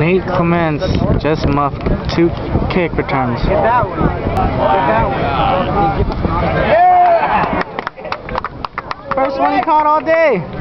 8 Clements, just muffed, 2 kick returns. Get that one. Get that one. Yeah! First one he caught all day.